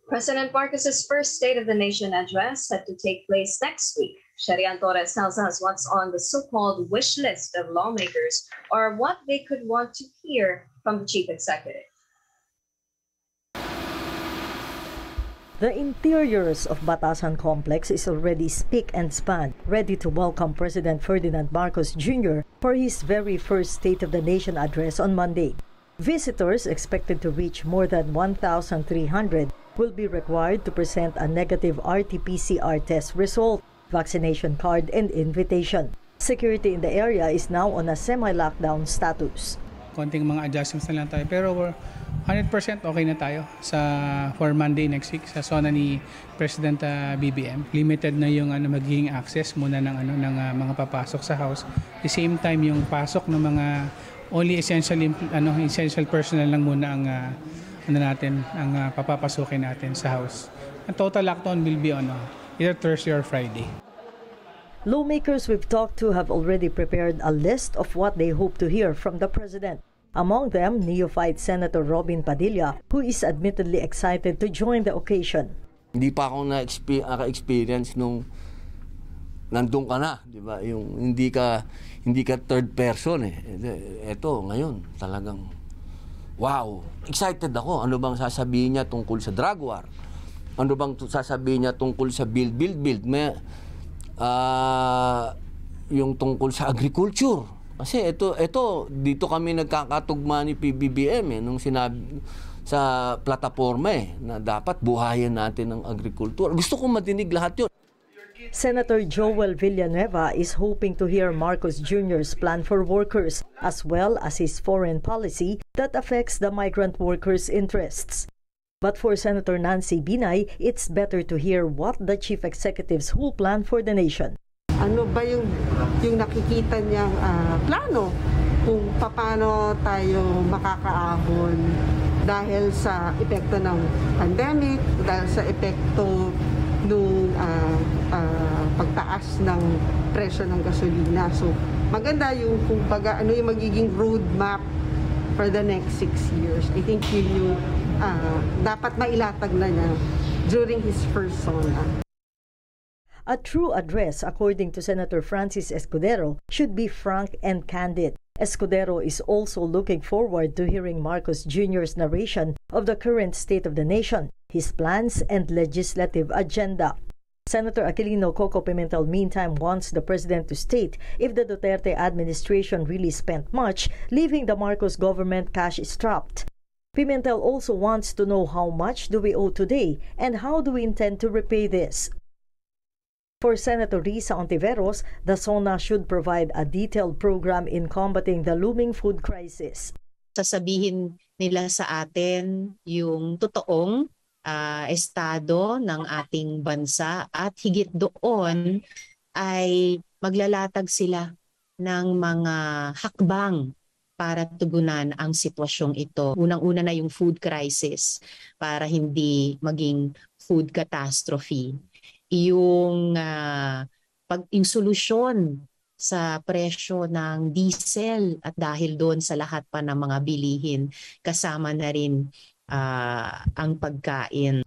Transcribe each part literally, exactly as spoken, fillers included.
President Marcos's first State of the Nation address set to take place next week. Sherian Torres tells us what's on the so-called wish list of lawmakers or what they could want to hear from the chief executive. The interiors of Batasan Complex is already spick and span, ready to welcome President Ferdinand Marcos Junior for his very first State of the Nation address on Monday. Visitors, expected to reach more than one thousand three hundred, will be required to present a negative R T P C R test result, vaccination card, and invitation. Security in the area is now on a semi-lockdown status. Konting mga adjustments na lang tayo, pero we're one hundred percent okay na tayo sa for Monday next week sa zona ni President uh, B B M. Limited na yung ano magiging access muna ng ano ng uh, mga papasok sa house. At the same time yung pasok ng mga only essential ano essential personnel lang muna ang uh, ano natin ang uh, papapasukin natin sa house. Ang total lockdown will be on uh, either Thursday or Friday. Lawmakers we've talked to have already prepared a list of what they hope to hear from the president. Among them, neophyte Senator Robin Padilla, who is admittedly excited to join the occasion. Hindi pa ako na-experience nung nandun ka na, di ba? Yung hindi ka hindi ka third person eh. Ito ngayon talagang wow, excited ako. Ano bang sasabihin niya tungkol sa drug war? Ano bang sasabihin niya tungkol sa build build build? May uh, yung tungkol sa agriculture. Kasi ito, ito, dito kami nagkakatugma ni P B B M eh, nung sinabi sa plataforma eh, na dapat buhayin natin ang agrikultura. Gusto ko matinig lahat yun. Senator Joel Villanueva is hoping to hear Marcos Junior's plan for workers, as well as his foreign policy that affects the migrant workers' interests. But for Senator Nancy Binay, it's better to hear what the chief executive's whole plan for the nation. Ano ba yung, yung nakikita niyang uh, plano kung paano tayo makakaahon dahil sa epekto ng pandemic, dahil sa epekto ng uh, uh, pagtaas ng presyo ng gasolina. So maganda yung kung baga, ano yung magiging roadmap for the next six years. I think yun yung uh, dapat mailatag na niya during his first SONA. A true address, according to Senator Francis Escudero, should be frank and candid. Escudero is also looking forward to hearing Marcos Junior's narration of the current state of the nation, his plans and legislative agenda. Senator Aquilino Coco Pimentel meantime wants the president to state if the Duterte administration really spent much, leaving the Marcos government cash-strapped. Pimentel also wants to know how much do we owe today and how do we intend to repay this. For Senator Risa Ontiveros, the SONA should provide a detailed program in combating the looming food crisis. Sasabihin nila sa atin yung totoong uh, estado ng ating bansa at higit doon ay maglalatag sila ng mga hakbang para tugunan ang sitwasyong ito. Unang-una na yung food crisis para hindi maging food catastrophe. Yung, uh, pag, yung solusyon sa presyo ng diesel at dahil doon sa lahat pa ng mga bilihin, kasama na rin uh, ang pagkain.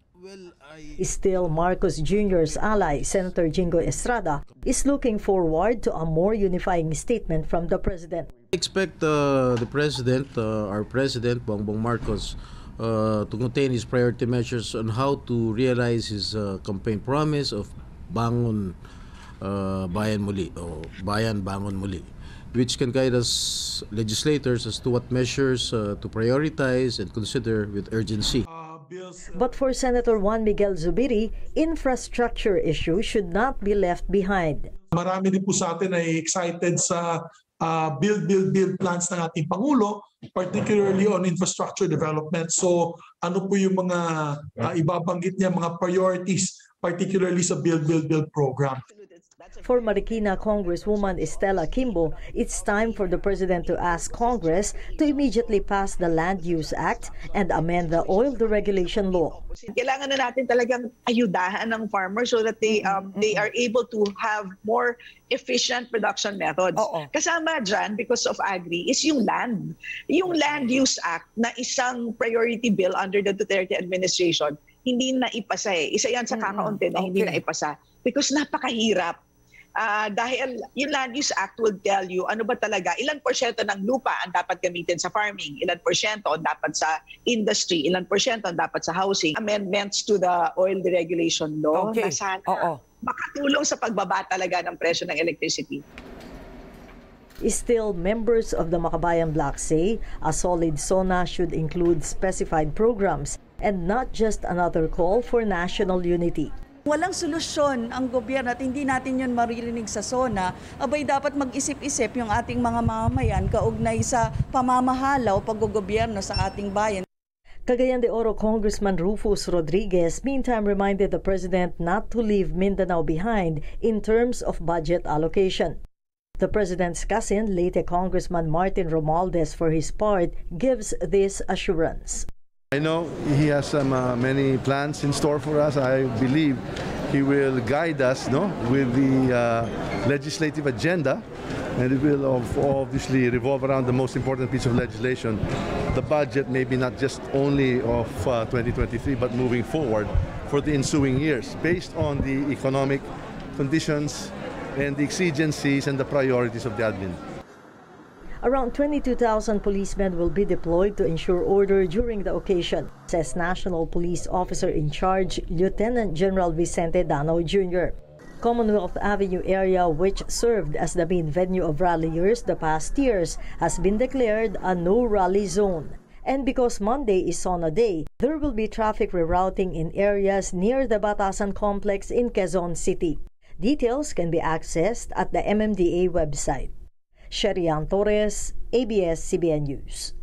Still, Marcos Junior's ally, Senator Jingo Estrada, is looking forward to a more unifying statement from the president. I expect uh, the president, uh, our president, Bongbong Marcos, Uh, to contain his priority measures on how to realize his uh, campaign promise of Bangon uh, Bayan Muli, o Bayan Bangon Muli, which can guide us legislators as to what measures uh, to prioritize and consider with urgency. But for Senator Juan Miguel Zubiri, infrastructure issues should not be left behind. Marami din po sa atin ay excited sa uh, build, build, build plans ng ating Pangulo, particularly on infrastructure development. So ano po yung mga uh, ibabanggit niya, mga priorities, particularly sa build, build, build program. For Marikina Congresswoman Estela Kimbo, it's time for the president to ask Congress to immediately pass the Land Use Act and amend the oil deregulation law. Kailangan na natin talagang ayudahan ng farmers so that they um, they are able to have more efficient production methods. Oo. Kasama dyan, because of agri, is yung land. Yung Land Use Act na isang priority bill under the Duterte administration, hindi na ipasa eh. Isa yan sa kakaunti na hindi na ipasa. Because napakahirap. Uh, dahil yung Land Use Act will tell you ano ba talaga, ilan porsyento ng lupa ang dapat gamitin sa farming, ilan porsyento ang dapat sa industry, ilan porsyento ang dapat sa housing. Amendments to the oil deregulation law Okay. na sana Oo. makatulong sa pagbaba talaga ng presyo ng electricity. Still, members of the Makabayan Bloc say a solid SONA should include specified programs and not just another call for national unity. Walang solusyon ang gobyerno at hindi natin yun maririnig sa SONA, abay dapat mag-isip-isip yung ating mga mamamayan kaugnay sa pamamahala o paggogobyerno sa ating bayan. Cagayan de Oro Congressman Rufus Rodriguez meantime reminded the president not to leave Mindanao behind in terms of budget allocation. The president's cousin, late Congressman Martin Romualdez, for his part, gives this assurance. I know he has some uh, many plans in store for us. I believe he will guide us, no, with the uh, legislative agenda, and it will obviously revolve around the most important piece of legislation, the budget, maybe not just only of uh, twenty twenty-three, but moving forward for the ensuing years, based on the economic conditions and the exigencies and the priorities of the admin. Around twenty-two thousand policemen will be deployed to ensure order during the occasion, says National Police Officer in Charge Lieutenant General Vicente Danao Junior Commonwealth Avenue area, which served as the main venue of ralliers the past years, has been declared a no-rally zone. And because Monday is SONA Day, there will be traffic rerouting in areas near the Batasan Complex in Quezon City. Details can be accessed at the M M D A website. Sherian Torres, A B S C B N News.